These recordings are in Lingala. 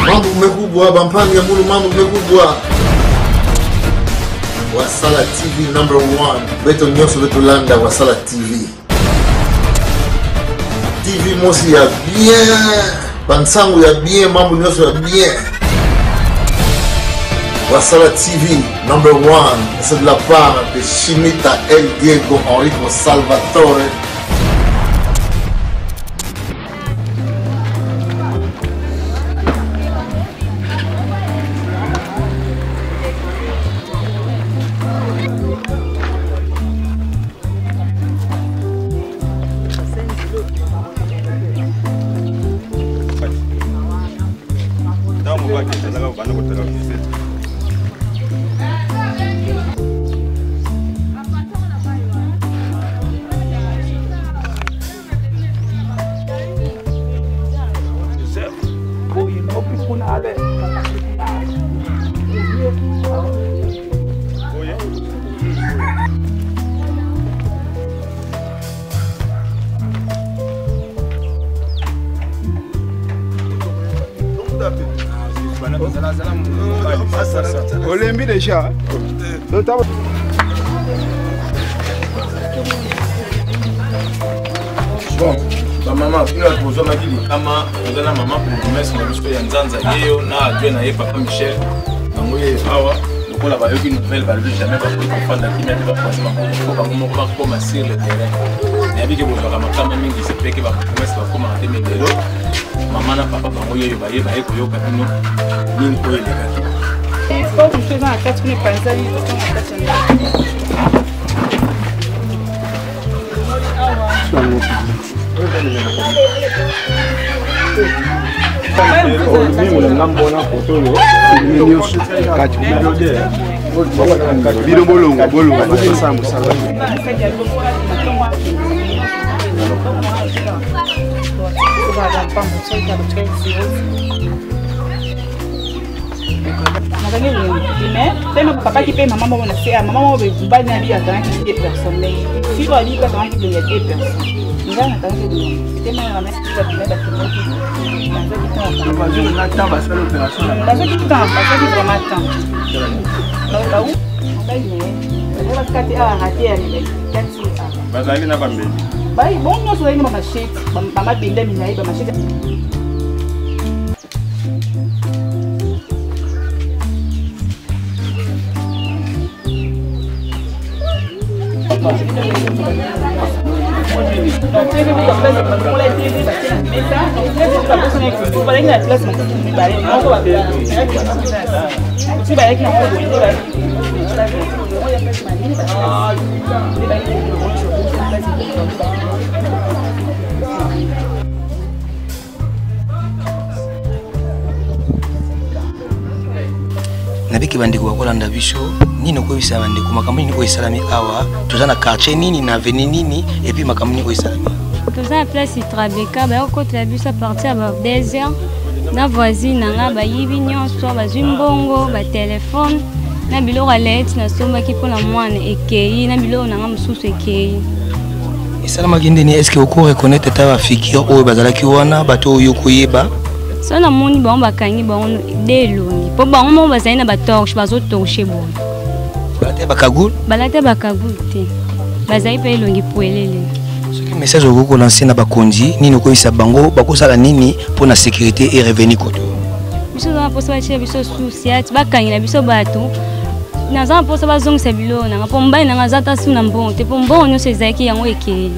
Mambo kumekubwa, bampange mulu mambo kumekubwa. Wasala TV number 1. Beto nyoso beto landa Wasala TV. TV mosi ya bien. Bansangu ya bien, mambo nyoso ya bien. Wasala TV number 1. C'est de la part de Chimita El Diego Enrico Salvatore. Olembi déjà. Bon, ma maman, puis la pose m'a dit kama ozana maman pour mettre sur le ya nzanza yeyo na adwe na ye papa Michel. Ngoye awa, lokola ba yoki nouvelle ba le jamais pas pour comprendre qui m'a pas passer ma ko ba comme sur le terrain. Ya bi ke bo ka makama mingi se peke ba promesse ba koma te medelo. Maman na papa ba ngoye ba ye ko yoka bino. Nini ko ele ka. Il faut que je fasse un 4 minutes par exemple, papa qui paye maman, maman veut pas aller à des personnes. Si vous allez à des personnes, nous allons attendre de nous. C'était même la mère qui va venir Nabiki bandiko bakolanda biso nini ko bisa bandiko makambo nini ko isalami awa tozana quartier nini na avenue nini et puis makambo nini ko isalami tozana place Trabeka ba ko tla biso partir ba 2h na voisine nga ba yibi nyonso ba zimbongo ba téléphone na biloko alert na soma ki pona mwana ekei na biloko nga mususu ekei isalama kindeni est-ce que ko reconnaître ta ba figure o bazalaki wana bato oyo koyeba so na moni ba bakangi ba on delongi po ba on ba zaina ba torche ba zo torche bon balate bakagul te bazai pe longi poelele Ce message au Google lancé na bakonzi nini ko isa bango bakosala nini pour la sécurité et revenu koto. Biso na posa ba chira biso souciat bakangina biso bato. Na za posa ba zongisa bilona ngapo mbai na ngazata suna mbongo te po mbongo nyose zaki yango ekeli.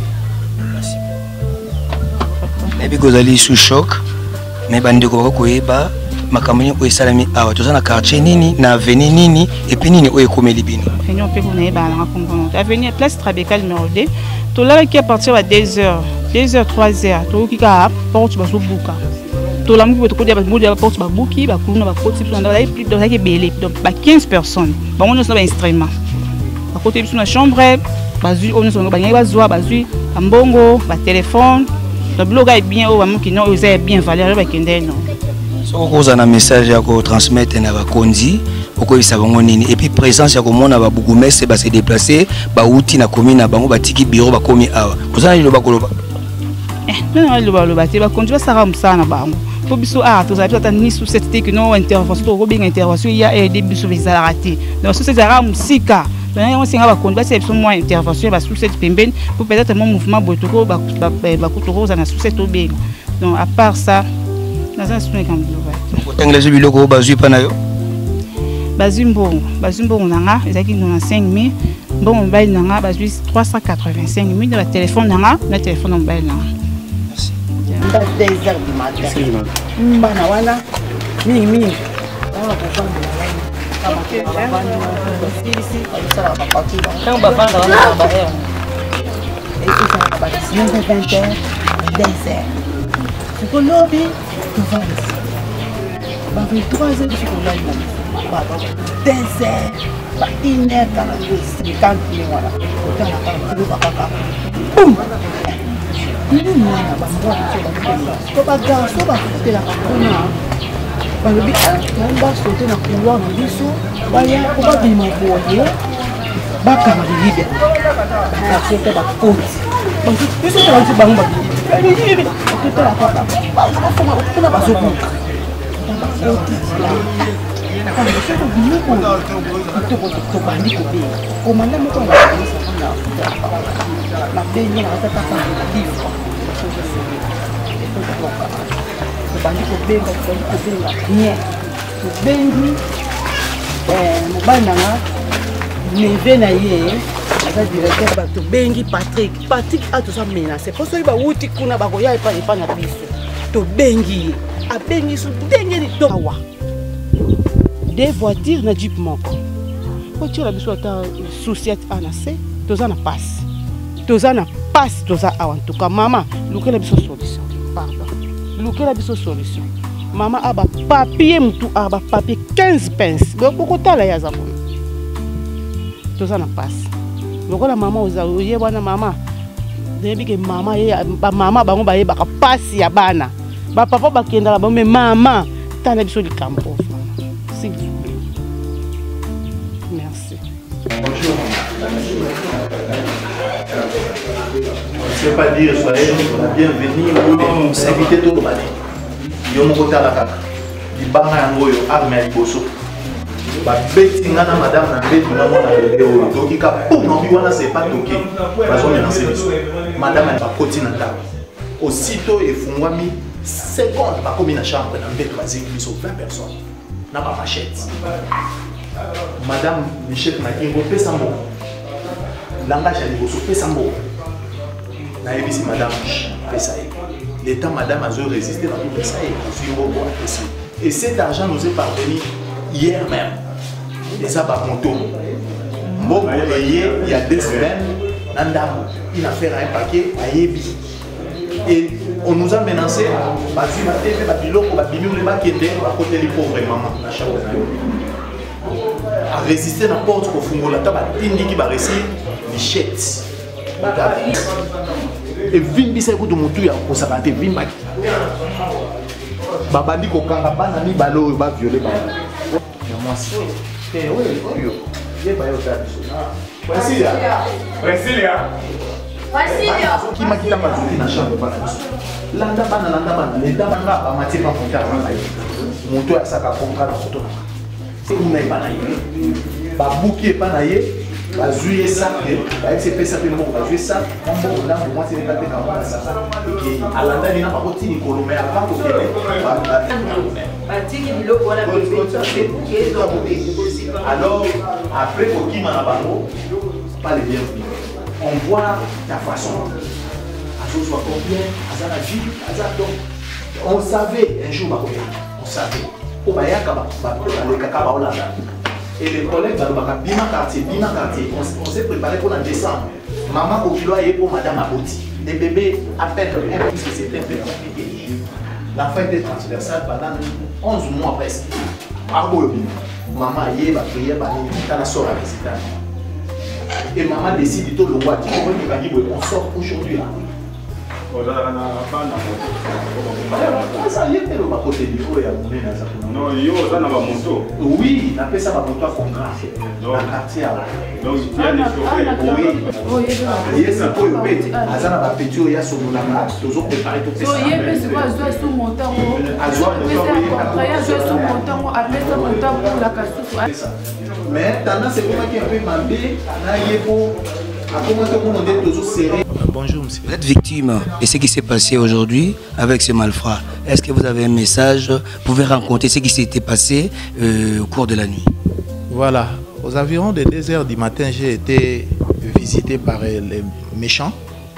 Ebi kozali sous choc mais bandeko bakoyeba makamoni ko esalami awa tozana quartier nini na avenue nini et puis nini o ekomeli bino. Réunion pe vous ba na comprendre. Avenue place Trabeka numéro 2. Tout là qui à partir à 2h, 3h, tout qui a porte baso buka. Tout là mo ko dia ba porte ba buki ba kuna ba côté sur là plus de qui belé donc ba 15 personnes. Ba on a instrument. Ba côté sur la chambre, ba zu on so ba ngai zoa ba zu ambongo, ba téléphone. Le blog est bien au moment qui non est bien valeur ba kende non. So ko za na message ya ko transmettre na ba konzi oko isa bango nini et puis présence ya ko mona ba bougumese ba se déplacer ba outi na commune na bango ba tiki bureau ba komi awa kozana lo ba koloba non lo ba te ba konzi ba sara musana bango faut biso tous habitants ni sous cette que non intervention ko bien intervention il y a des biso les raté donc sous cette ara musika donc on singa ba konda c'est biso moins intervention ba sous cette pembeni pour peut-être mon mouvement botoko ba kutoko za na sous cette bien donc à part ça dans un soin comme ça otangela biloko bazui pa na yo bazumbo nanga ezaki 95 000 bon mobile nanga bazui 385 000 de téléphone nanga na téléphone mobile nanga. Merci. 2 heures du matin. Mbana wana mingi. Quand on va faire la barrière. Et puis ça va passer 20 heures, 2 heures. C'est pour lobby, tu vas ici. Bah 3 heures tu peux aller là. 2 heures, 1 heure dans la rue, quand tu es voilà. Quand tu vas papa. Boum. Nous mwana bambo so ba garçon ba fotela kuna ba lobi on va sauter na couloir na biso ba ya ko ba bima boye ba kama libe ba sauter ba côte ba biso ta ba bango ba libe ko ta la papa ba foma kuna ba zoku ba côte quand je suis venu pour to bandi ko be komanda mo ko ba na benye na ta papa livre bandi ko benga bien ko bengi mobali nanga neve na ye aza directeur bato bengi Patrick atoza menacé po soki bawuti kuna bakoya epa na biso tobengi ye abengi so ndenge litoawa des voitures na jeep moko voiture na biso ata société ana se toza na passe toza awa en tout cas mama lukela biso solution pardon lukela biso solution mama aba papier mutu aba papier 15 pence boko tala ya zapo toza na passe lokola mama oye bana mama debi ke mama ye ba mama bango ba ye ba passe ya bana ba papa bakenda la ba mais mama tala biso likambo s'il vous plaît merci. Bonjour. Je ne sais pas dire soyez la bienvenue ou invité tout le monde. Yo moko tala kaka. Libanga yango yo arme ya liboso. Ba beti ngana madame na beti na mona bébé o doki ka pou no bi wana c'est pas toqué. Bazo menacer biso. Madame elle va continuer na table. Aussitôt efungwami seconde ba komi na chambre na beti baziki biso 20 personnes. Na ba machette. Madame Michel Makingo pesa mbo. Langage ya liboso pesa mbo. Na ebisi madame pesa ye. L'état madame a résisté dans tout ça et cet argent nous est parvenu hier même. Et ça par moto. Bon, hier, il y a 2 semaines, il a fait un paquet à Yebi. Et on nous a menacé à résister à la porte pour Fungola, qui va réussir Michette. Et vimbi c'est que tout ya ko sabate vimba babandi ko kanga bana ni balo ba violer ba ya mwasi oui ye ba yo ta biso Brasilia qui m'a quitté ma chambre bana landa bana les dama ba mati pa fonta moto ya saka konka na photo c'est une bana ba bouquet bana ye bazouiller ça avec ces pesa pe mo bazouiller ça on là moi c'est pas comme ça et à la date il n'a pas côté ni colomé avant ko kele alors après ko ki mana bango pas les bienvenus on voit ta façon à chose soit combien à la vie à donc on savait un jour on savait ko bayaka ba le kaka ba olanda. Et les collègues dans le Bima quartier, on s'est préparé pour en décembre. Maman au kilo est pour madame Aboti. Les bébés à peine un peu c'était un peu compliqué. L'enfant était transversal pendant 11 mois presque. Maman y est, va prier, va sort à résidence. Et maman décide de tout le roi. On sort aujourd'hui là. Non, yo ça n'a pas moto. Oui, on appelle ça ma moto à contrat. Dans le quartier. Donc il y a des chauffeurs. Oui. Il y a ça pour le azana ba petit ya so mulanga tozo préparer tout ça. So yé pe c'est quoi so montant Mais tendance c'est comment qui est un peu mabé, bonjour monsieur. Vous êtes victime de ce qui s'est passé aujourd'hui avec ce malfrat. Est-ce que vous avez un message? Vous pouvez raconter ce qui s'était passé au cours de la nuit? Voilà, aux environs de 2 h du matin, j'ai été visité par les méchants.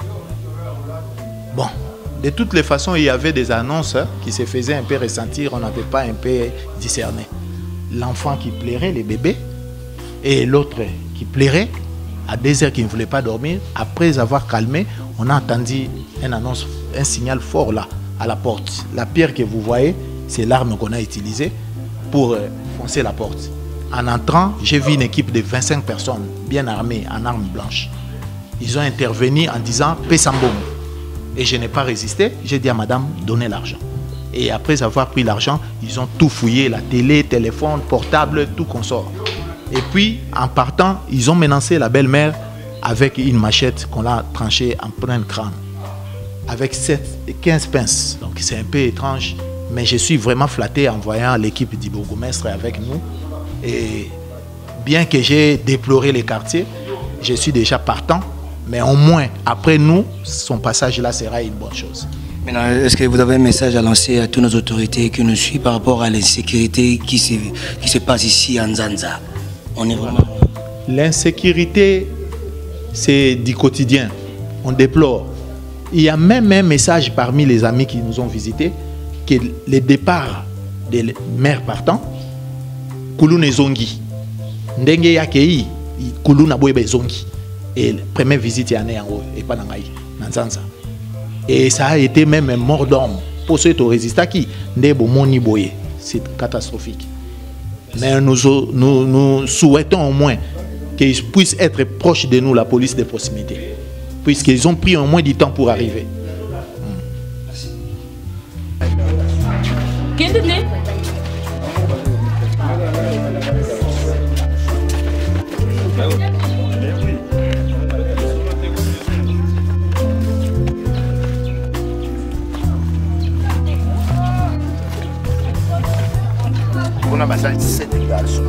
Bon, de toutes les façons, il y avait des annonces qui se faisaient un peu ressentir, on n'avait pas un peu discerné. L'enfant qui plairait, les bébés, et l'autre qui plairait, à 2 h qui ne voulait pas dormir. Après avoir calmé, on a entendu une annonce, un signal fort là, à la porte. La pierre que vous voyez, c'est l'arme qu'on a utilisée pour foncer la porte. En entrant, j'ai vu une équipe de 25 personnes, bien armées, en armes blanches. Ils ont intervenu en disant « paix sans bombe ». Et je n'ai pas résisté, j'ai dit à madame « donnez l'argent ». Et après avoir pris l'argent, ils ont tout fouillé, la télé, téléphone, portable, tout consort. Et puis, en partant, ils ont menacé la belle-mère avec une machette qu'on a tranchée en plein crâne. Avec 15 pinces. Donc c'est un peu étrange. Mais je suis vraiment flatté en voyant l'équipe du bourgmestre avec nous. Et bien que j'ai déploré les quartiers, je suis déjà partant. Mais au moins, après nous, son passage là sera une bonne chose. Maintenant, est-ce que vous avez un message à lancer à toutes nos autorités qui nous suivent par rapport à l'insécurité qui se passe ici en Nzanza? On est vraiment... L'insécurité, c'est du quotidien. On déplore. Il y a même un message parmi les amis qui nous ont visités que le départ des mères partants, Kouloune Zongi. Ndenge yakei, Kouloune Aboyebe Zongi. Et la première visite, il y en a et pas dans Nzanza. Et ça a été même un mort d'homme. Pour ceux qui ont résisté, c'est catastrophique. Mais nous souhaitons au moins qu'ils puissent être proches de nous, la police de proximité. Puisqu'ils ont pris au moins du temps pour arriver. On a passé 7 garçons.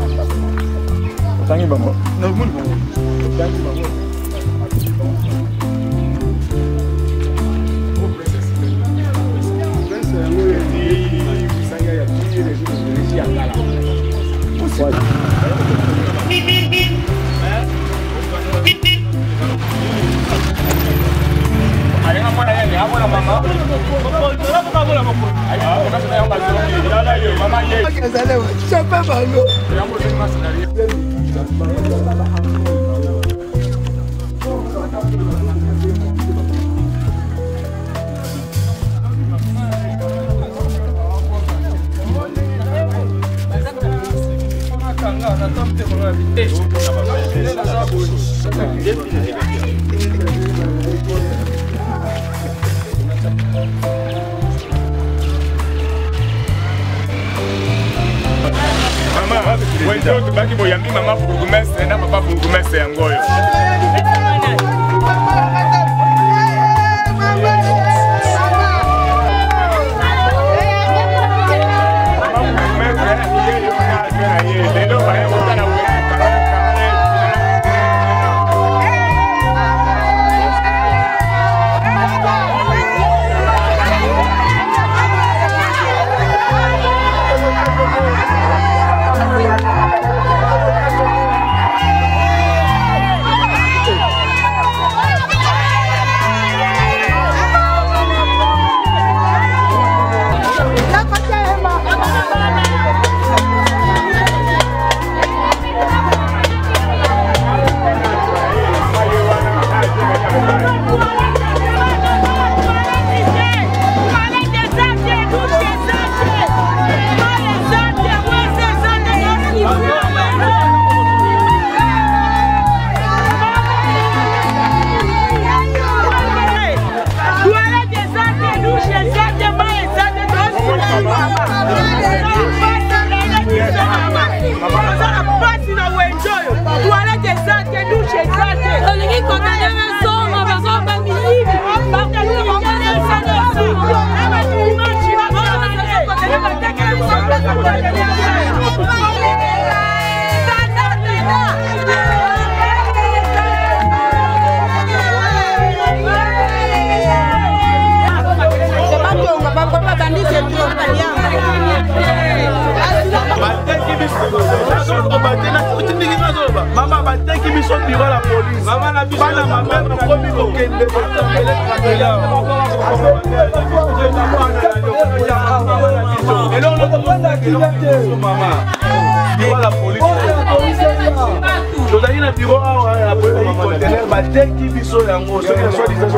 tozali na biro awa ya conteneur bateki biso yango soki na soi-disant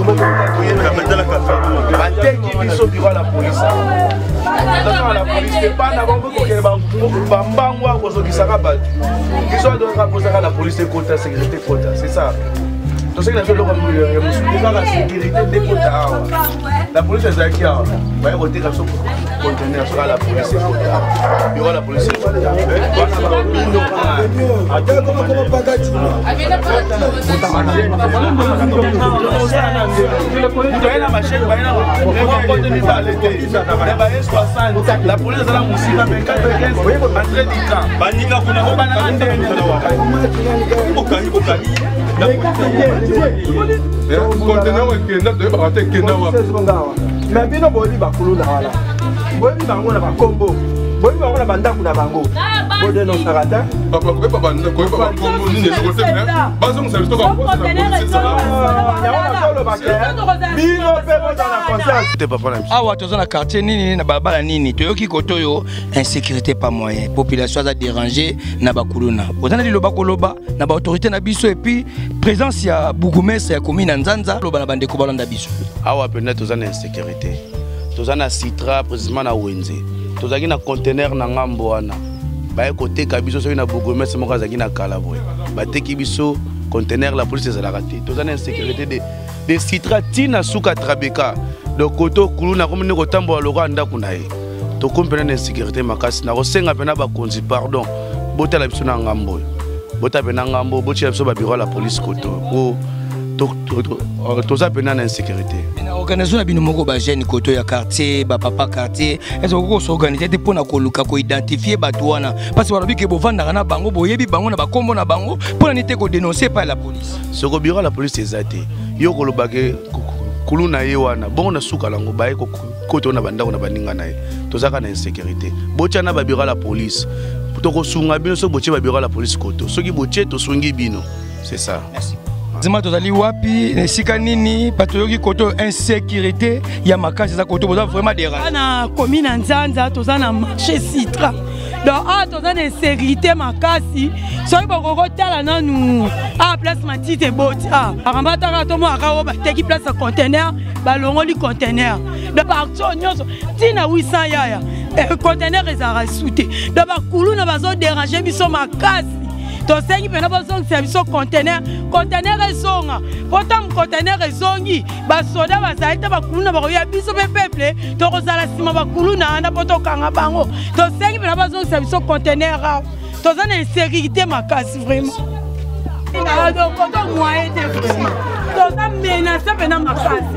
bateki biso biro ya la police attention la police epa na bango kokele bambango akozokisaka bato biso adoka kozaka la police ekota sécurité kota c'est ça toseki na biso eloko ya mosusu ezaka sécurité nde kota awa la police ezalaki awa baye koteka biso conteneur soka la police ekota biro la police ekota la police ezala mosika 24 entrée du camp baninga kuna obananga ndenge conteneur ekenda toyebaka te ekenda wa mais bino boyebi bakulu na wana boyebi bango na bakombo boyebi bango na bandako na bango bodenosaka te koyeba bakombo nini ezokote bazongisa biso bino mpe bozala conscience awa toza na quartier nini na balabala nini toyoki koto oyo insécurité pas moyen population aza dérangé na bakuluna oza na liloba koloba na baautorité na biso epuis présence ya bourgmestre ya commune na Nzanza loba na bandeko balanda biso awa pena toza na insécurité toza na Citra précisément na Wenze tozaki na conteneur na ngambo wana baye koteka biso soki na bourgmestre moko azaki na Kalaboy bateki biso conteneur la police ezalaka te toza na insécurité de Citra tina suka Trabeka donc koto kuluna komine kotambola loko ndako na ye tokomi pena na insécurité makasi na kosenga pena bakonzi pardon botala biso na ngambo bota pena ngambo botia biso babiro la police koto toza pena na insécurité na organisation na bino moko ba jeune koto ya quartier ba papa quartier est-ce que ko organiser te pona koluka ko identifier bato wana parce que balobi ke bovanda na bango boyebi bango na bakombo na bango pona nite ko dénoncer par la police soko biro la police ezate yo koloba ke kuluna ye wana bongo na suka lango baye koto na bandako na baninga na ye tozaka na insécurité botia na babiro la police toko sunga bino so botie babiro la police koto soki botie to sungi bino c'est ça. Merci. Zima tozali wapi nesika nini patoyoki koto insécurité ya makasi za koto boza vraiment dérangé na commune Nzanza toza na marché Citra donc toza na insécurité makasi soki bokoko tala nanu place matite boti aramba taka tomo akawo bateki place ya conteneur balongoli conteneur de partout nyonso tina 800 yaya conteneur ezara soute donc bakulu na bazo déranger biso makasi tosengi pena bazongisa biso conteneur ezonga pota conteneur ezongi basoda bazali te bakulu na bakoya biso pe peuple tokozala sima bakulu na anda poto kanga bango tosengi pena bazongisa biso conteneur toza na insécurité makasi vraiment donc koto moyen te vraiment toza menacé pena makasi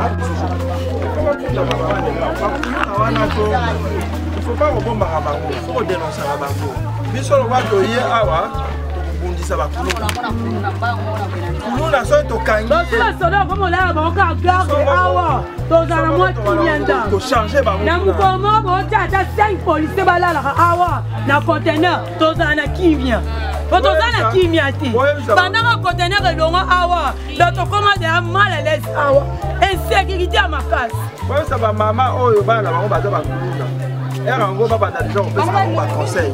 il faut pas rebomba bango il faut dénoncer bango biso lo bato ye awa bundisa bakulu kuluna so to kangi basula soda comme là ba garde awa toza na moi tumienda to changer bango na mukomo bo tata 5 policiers balala awa na conteneur toza na kimia toza na kimia ti pendant conteneur elongo awa donc comment de mal à l'aise awa insécurité à makasi ouais ça va maman oyo bana bango baza bakuluna erango baba na déjà opesa bango ba conseil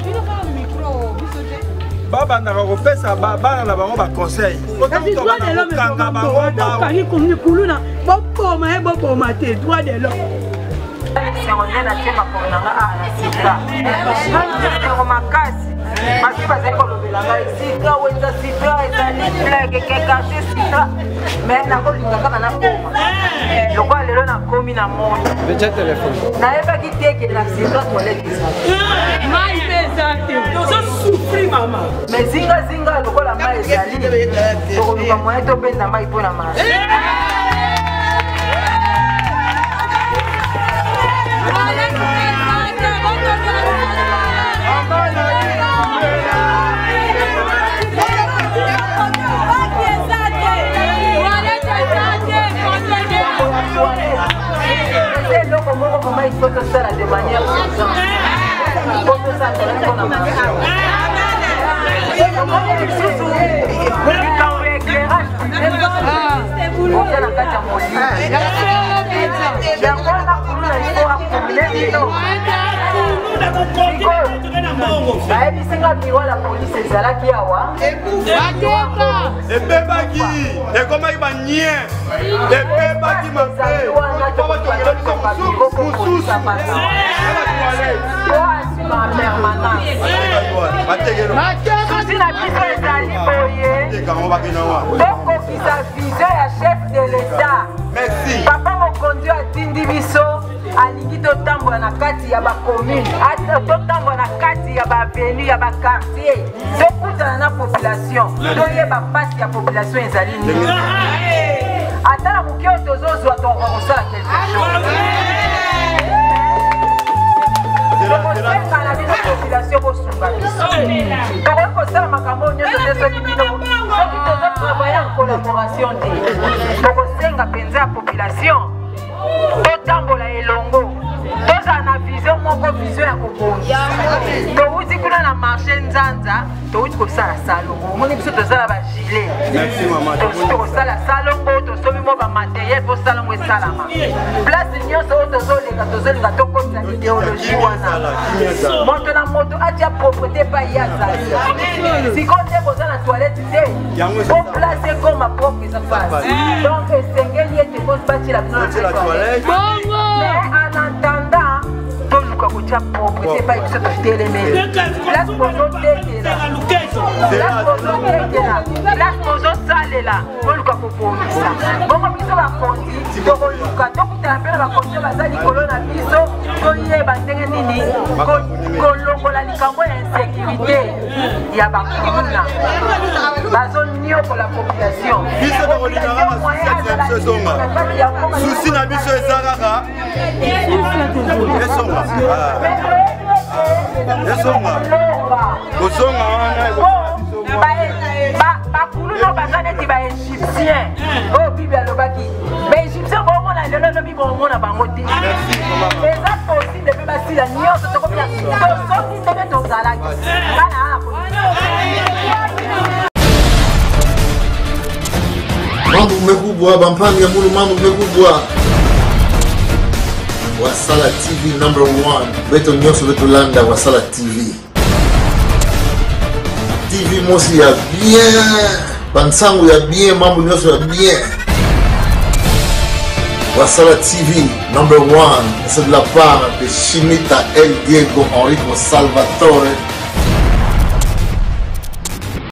baba na opesa baba na bango ba conseil otanto kanga bango kali kumni kuluna bokoma e bokoma te droit de l'homme c'est on est la tema konanga a la sika ndio makasi maki bazali kolobela ngai sika wenza sika ezali plaque ke caché sika mais nakolinga kaka na koma lokwa lelo nakomi na moni déjà téléphone nayebaki teke na sika toilette mai pesa te tozo souffrir mama mais zinga lokola mai ezali tokoluka moyen tobenda mai mpona masi Comment il faut que ça de manière urgente. oza na kati ya molimo yango wana kuluna ifo akomile bino bayebisinga biro la polisi ezalaki awa ebebaki ekomaki banie ebebaki mabe susi na biso ezali boye tokokisa vizio ya chef de l'État. Papa mokonzi atindi biso alingi totambola na kati ya bacommune totambola na kati ya bavenu ya baquartier tokutana na population toyeba mpasi ya population ezali nini ata na moke oyo tozozwa tokosala quelque tokosenga na bino population bosunga biso tokoki kosala makambo oyo nyonso te soki bino soki tozotravaille en collaboration te tokosenga mpenza ya population totambola elongo tozala na vision moko vision ya kobongi touti kuna na marché nzanza touti kosala salongo omoni biso tozala bagile tokosala salongo tosomi mo bamateriel po salongo esalama place nyonso oyo tozolinga tokotisa idéologie wana moto na moto atia propreté epai ye azali sikoyo te koza na toilette te po place ekoma propre eza fasi donc esengeli ete batiela bino mais en attendant toluka kotia propreté epai biso totelemeli place bozotekela place bozosalela toluka kobongisa bongo biso bakonzi tokoluka tokutana mpe na bakonzi oyo baza likolo na biso toyeba ndenge nini kolongola likambo ya insécurité ya bakuna bazoniokola population susi na biso eza kaka esonga kosonga wana bakuluno baza neti baégyptien oyo bible alobaki baégyptien bomona lelo elobi bomona bango te eza possible mpe basila nyonso tokobina tosoki ndenge tozalaki bana mambo umekubwa bampangi ya mulu mambo umekubwa Wasala TV #1 beto nyonso betolanda Wasala TV TV mosi ya bien bansango ya bien mambo nyonso ya bien Wasala TV #1 c'est de la part de Chimita El Diego Enrico Salvatore